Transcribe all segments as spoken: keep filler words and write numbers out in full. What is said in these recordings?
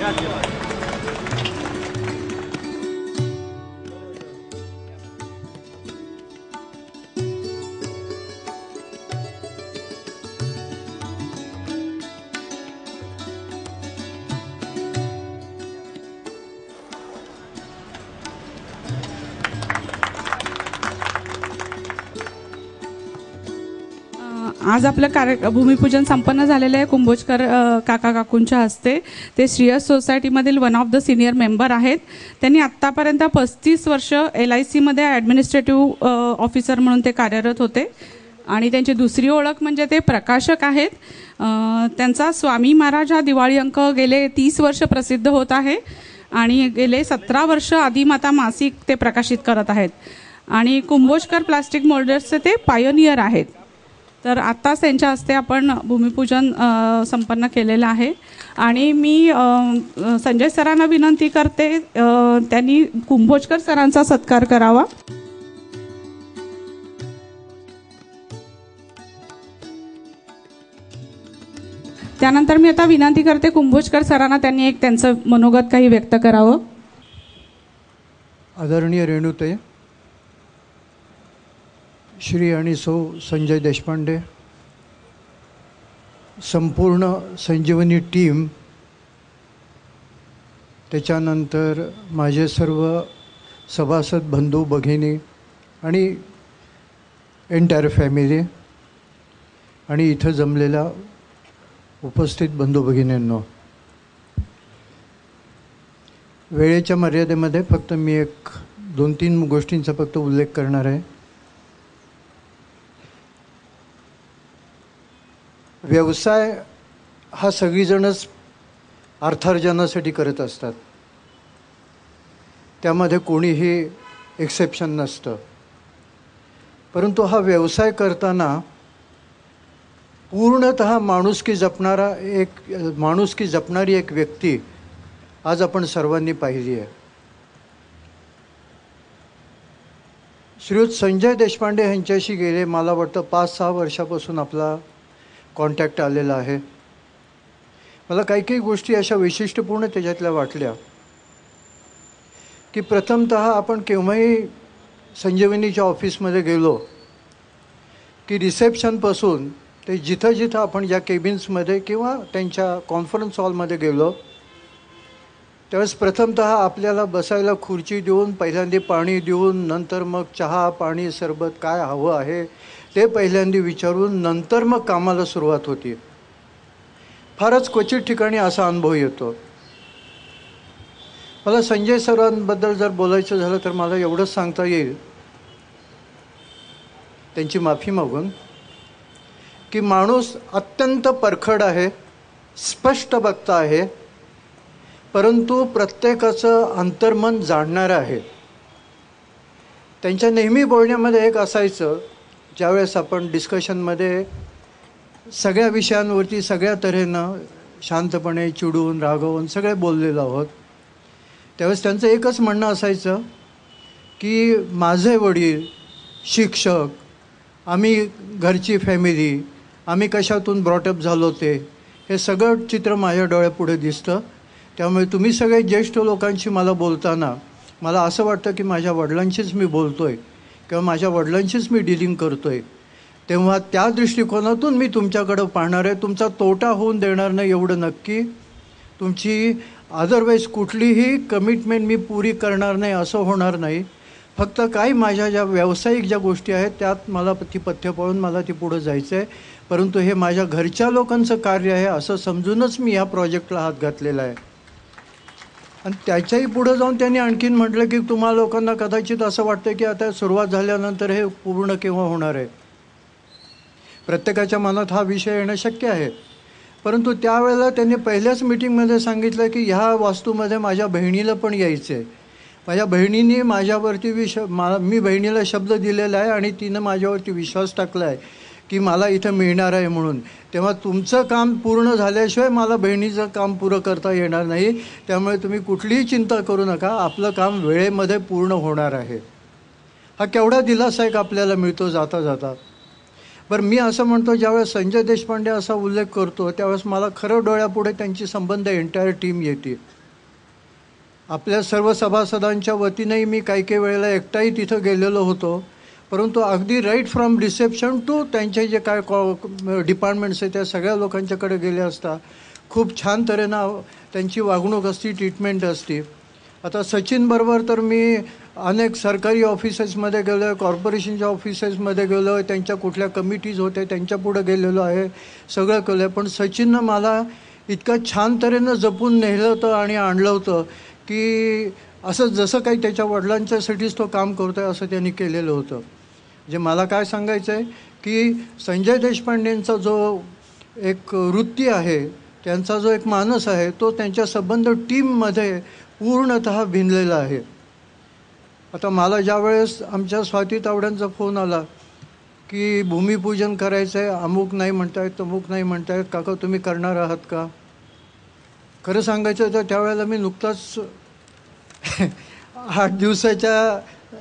आज आपलं कार्य भूमिपूजन संपन्न झालेलं आहे कुंभोजकर काका काकूंच्या हस्ते. ते श्रीयश सोसायटीमधील one of the senior member आहेत. त्यांनी आत्तापर्यंत पस्तीस वर्ष एल आय सीमध्ये ॲडमिनिस्ट्रेटिव्ह ऑफिसर म्हणून ते कार्यरत होते आणि त्यांची दुसरी ओळख म्हणजे ते प्रकाशक आहेत. त्यांचा स्वामी महाराज हा दिवाळी अंक गेले तीस वर्ष प्रसिद्ध होत आहे आणि गेले सतरा वर्ष आदिमाता मासिक ते प्रकाशित करत आहेत आणि कुंभोजकर प्लास्टिक मोल्डर्सचे ते पायोनियर आहेत. तर आत्ताच त्यांच्या हस्ते आपण भूमिपूजन संपन्न केलेलं आहे आणि मी संजय सरांना विनंती करते त्यांनी कुंभोजकर सरांचा सत्कार करावा. त्यानंतर मी आता विनंती करते कुंभोजकर सरांना त्यांनी एक त्यांचं मनोगत काही व्यक्त करावं. आदरणीय रेणुताई, श्री आणि सौ संजय देशपांडे, संपूर्ण संजीवनी टीम, त्याच्यानंतर माझे सर्व सभासद बंधू भगिनी आणि एंटायर फॅमिली आणि इथं जमलेल्या उपस्थित बंधू भगिनींनो, वेळेच्या मर्यादेमध्ये फक्त मी एक दोन तीन गोष्टींचा फक्त उल्लेख करणार आहे. व्यवसाय हा सगळीजणच अर्थार्जनासाठी करत असतात, त्यामध्ये कोणीही एक्सेप्शन नसतं. परंतु हा व्यवसाय करताना पूर्णतः माणुसकी जपणारा एक माणुसकी जपणारी एक व्यक्ती आज आपण सर्वांनी पाहिली आहे. श्रीयुत संजय देशपांडे यांच्याशी गेले मला वाटतं पाच सहा वर्षापासून आपला कॉन्टॅक्ट आलेला आहे. मला काही काही गोष्टी अशा वैशिष्ट्यपूर्ण त्याच्यातल्या वाटल्या की प्रथमतः आपण केव्हाही संजीवनीच्या ऑफिसमध्ये गेलो की रिसेप्शनपासून ते जिथं जिथं आपण ज्या केबिन्समध्ये किंवा त्यांच्या कॉन्फरन्स हॉलमध्ये गेलो त्यावेळेस प्रथमतः आपल्याला बसायला खुर्ची देऊन पहिल्यांदा पाणी देऊन नंतर मग चहा पाणी सरबत काय हवं आहे ते पहिल्यांदा विचारून नंतर मग कामाला सुरुवात होती. फारच क्वचित ठिकाणी असा अनुभव येतो. मला संजय सरांबद्दल जर बोलायचं झालं तर मला एवढंच सांगता येईल, त्यांची माफी मागून, की माणूस अत्यंत परखड आहे, स्पष्ट वक्ता आहे, परंतु प्रत्येकाचं अंतर्मन जाणणारं आहे. त्यांच्या नेहमी बोलण्यामध्ये एक असायचं, ज्यावेळेस आपण डिस्कशनमध्ये सगळ्या विषयांवरती सगळ्या तऱ्हेनं शांतपणे चिडून रागवून सगळे बोललेलो आहोत, त्यावेळेस त्यांचं एकच म्हणणं असायचं की माझे वडील, शिक्षक, आम्ही घरची फॅमिली, आम्ही कशातून ब्रॉटअप झालो ते हे सगळं चित्र माझ्या डोळ्यापुढे दिसतं. त्यामुळे तुम्ही सगळे ज्येष्ठ लोकांशी मला बोलताना मला असं वाटतं की माझ्या वडिलांशीच मी बोलतो आहे किंवा माझ्या वडिलांशीच मी डीलिंग करतो आहे. तेव्हा त्या दृष्टिकोनातून मी तुमच्याकडं पाहणार आहे. तुमचा तोटा होऊन देणार नाही एवढं नक्की. तुमची अदरवाईज कुठलीही कमिटमेंट मी पुरी करणार नाही असं होणार नाही. फक्त काही माझ्या ज्या व्यावसायिक ज्या गोष्टी आहेत त्यात मला ती पथ्य पाळून मला ती पुढं जायचं आहे. परंतु हे माझ्या घरच्या लोकांचं कार्य आहे असं समजूनच मी ह्या प्रोजेक्टला हात घातलेला आहे. आणि त्याच्याही पुढं जाऊन त्यांनी आणखीन म्हटलं की तुम्हा लोकांना कदाचित असं वाटतं की आता सुरुवात झाल्यानंतर हे पूर्ण केव्हा होणार आहे. प्रत्येकाच्या मनात हा विषय येणं शक्य आहे. परंतु त्यावेळेला त्यांनी पहिल्याच मीटिंगमध्ये सांगितलं की ह्या वास्तूमध्ये माझ्या बहिणीला पण यायचं आहे. माझ्या बहिणीने माझ्यावरती विश मा मी बहिणीला शब्द दिलेला आहे आणि तिनं माझ्यावरती विश्वास टाकला आहे की मला इथं मिळणार आहे म्हणून. तेव्हा तुमचं काम पूर्ण झाल्याशिवाय मला बहिणीचं काम पुरं करता येणार नाही. त्यामुळे तुम्ही कुठलीही चिंता करू नका, आपलं काम वेळेमध्ये पूर्ण होणार आहे. हा केवढा दिलासा एक आपल्याला मिळतो जाता जाता. बरं, मी असं म्हणतो ज्यावेळेस संजय देशपांडे असा उल्लेख करतो त्यावेळेस मला खरं डोळ्यापुढे त्यांची संबंध एंटायर टीम येते. आपल्या सर्व सभासदांच्या वतीनेही मी काही काही वेळेला एकटाही तिथं गेलेलो होतो, परंतु अगदी राईट फ्रॉम रिसेप्शन टू त्यांचे जे काय कॉ डिपार्टमेंट्स आहेत त्या सगळ्या लोकांच्याकडे गेले असता खूप छान तऱ्हेनं त्यांची वागणूक असती, ट्रीटमेंट असते. आता सचिनबरोबर तर मी अनेक सरकारी ऑफिसेसमध्ये गेलो आहे, कॉर्पोरेशनच्या ऑफिसेसमध्ये गेलो आहे, त्यांच्या कुठल्या कमिटीज होत्या त्यांच्या पुढे गेलेलो आहे, सगळं केलं आहे. पण सचिननं मला इतकं छान तऱ्हेनं जपून नेलं होतं आणि आणलं होतं की असं जसं काही त्याच्या वडिलांच्यासाठीच तो काम करतो आहे असं त्यांनी केलेलं होतं. म्हणजे मला काय सांगायचं आहे की संजय देशपांडेंचा जो एक वृत्ती आहे, त्यांचा जो एक मानस आहे, तो त्यांच्या संबंध टीममध्ये पूर्णतः भिनलेला आहे. आता मला ज्या वेळेस आमच्या स्वाती तावड्यांचा फोन आला की भूमिपूजन करायचं आहे, अमुक नाही म्हणतायत, तमुक नाही म्हणतायत, काका तुम्ही करणार आहात का? खरं सांगायचं तर त्यावेळेला मी नुकताच आठ दिवसाच्या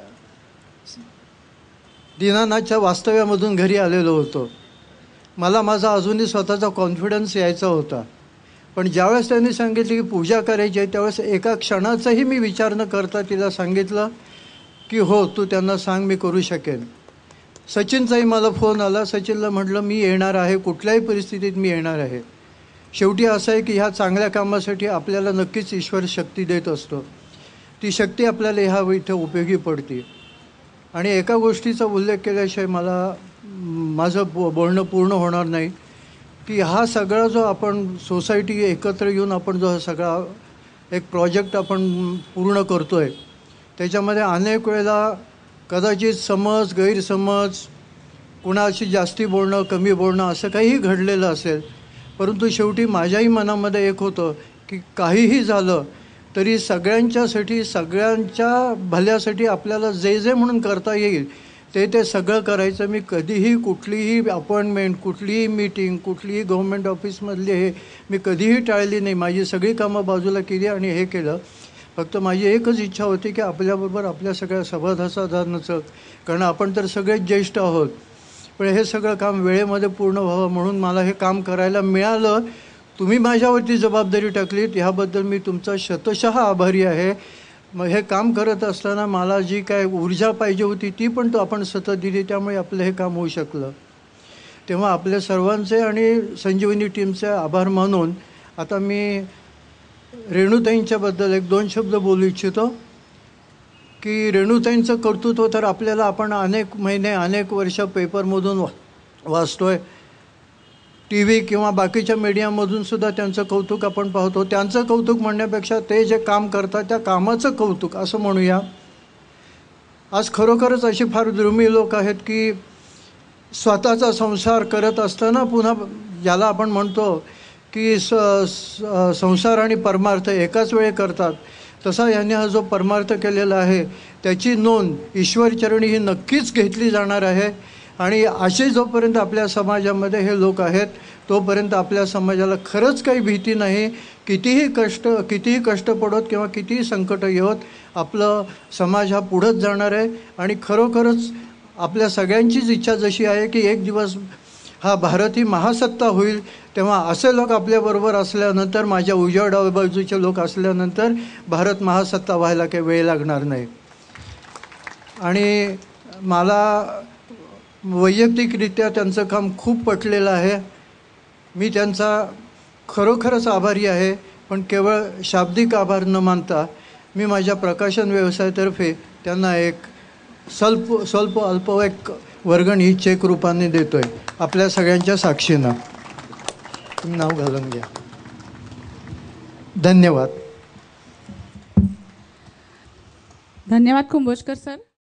दीनानाथच्या वास्तव्यामधून घरी आलेलो होतो. मला माझा अजूनही स्वतःचा कॉन्फिडन्स यायचा होता. पण ज्यावेळेस त्यांनी सांगितलं की पूजा करायची आहे त्यावेळेस एका क्षणाचाही मी विचार न करता तिला सांगितलं की हो तू त्यांना सांग मी करू शकेन. सचिनचाही मला फोन आला. सचिनला म्हटलं मी येणार आहे, कुठल्याही परिस्थितीत मी येणार आहे. शेवटी असं आहे की ह्या चांगल्या कामासाठी आपल्याला नक्कीच ईश्वर शक्ती देत असतो. ती शक्ती आपल्याला ह्या इथं उपयोगी पडते. आणि एका गोष्टीचा उल्लेख केल्याशिवाय मला माझं बो बोलणं पूर्ण होणार नाही की हा सगळा जो आपण सोसायटी एकत्र येऊन आपण जो हा सगळा एक प्रोजेक्ट आपण पूर्ण करतो आहे त्याच्यामध्ये अनेक वेळेला कदाचित समज गैरसमज, कुणाशी जास्ती बोलणं कमी बोलणं असं काहीही घडलेलं असेल, परंतु शेवटी माझ्याही मनामध्ये एक होतं की काहीही झालं तरी सगळ्यांच्यासाठी सगळ्यांच्या भल्यासाठी आपल्याला जे जे म्हणून करता येईल ते ते सगळं करायचं. मी कधीही कुठलीही अपॉइंटमेंट, कुठलीही मीटिंग, कुठलीही गव्हर्मेंट ऑफिसमधली हे मी कधीही टाळली नाही. माझी सगळी कामं बाजूला केली आणि हे केलं. फक्त माझी एकच इच्छा होती की आपल्याबरोबर आपल्या सगळ्या सभासदांचं, कारण आपण तर सगळेच ज्येष्ठ आहोत, पण हे सगळं काम वेळेमध्ये पूर्ण व्हावं म्हणून मला हे काम करायला मिळालं. तुम्ही माझ्यावरती जबाबदारी टाकलीत ह्याबद्दल मी तुमचा शतशः आभारी आहे. मग हे काम करत असताना मला जी काय ऊर्जा पाहिजे होती ती पण तो आपण सतत दिली, त्यामुळे आपलं हे काम होऊ शकलं. तेव्हा आपल्या सर्वांचे आणि संजीवनी टीमचे आभार मानून आता मी रेणुताईंच्याबद्दल एक दोन शब्द बोलू इच्छितो की रेणुताईंचं कर्तृत्व तर आपल्याला आपण अनेक महिने अनेक वर्ष पेपरमधून वा वाचतो आहे, टी व्ही किंवा बाकीच्या मीडियामधून सुद्धा त्यांचं कौतुक आपण पाहतो. त्यांचं कौतुक म्हणण्यापेक्षा ते जे काम करतात त्या कामाचं कौतुक असं म्हणूया. आज खरोखरच अशी फार दुर्मिळ लोक आहेत की स्वतःचा संसार करत असताना पुन्हा ज्याला आपण म्हणतो की स संसार आणि परमार्थ एकाच वेळी करतात, तसा यांनी हा जो परमार्थ केलेला आहे त्याची नोंद ईश्वरचरणी ही नक्कीच घेतली जाणार आहे. आणि असे जोपर्यंत आपल्या समाजामध्ये हे लोक आहेत तोपर्यंत आपल्या समाजाला खरंच काही भीती नाही. कितीही कष्ट कितीही कष्ट पडत किंवा कितीही संकट येवत आपलं समाज हा पुढंच जाणार आहे. आणि खरोखरच आपल्या सगळ्यांचीच इच्छा जशी आहे की एक दिवस हा भारत ही महासत्ता होईल, तेव्हा असे लोक आपल्याबरोबर असल्यानंतर, माझ्या उजव्या डाव्या बाजूचे लोक असल्यानंतर भारत महासत्ता व्हायला काही वेळ लागणार नाही. आणि मला वैयक्तिकरित्या त्यांचं काम खूप पटलेलं आहे. मी त्यांचा खरोखरच आभारी आहे. पण केवळ शाब्दिक आभार न मानता मी माझ्या प्रकाशन व्यवसायातर्फे त्यांना एक स्वल्प स्वल्प अल्प एक वर्गणी ही चेक रूपाने देतो आहे आपल्या सगळ्यांच्या साक्षीनं. तुम्ही नाव घालून घ्या. धन्यवाद. धन्यवाद कुंभोजकर सर.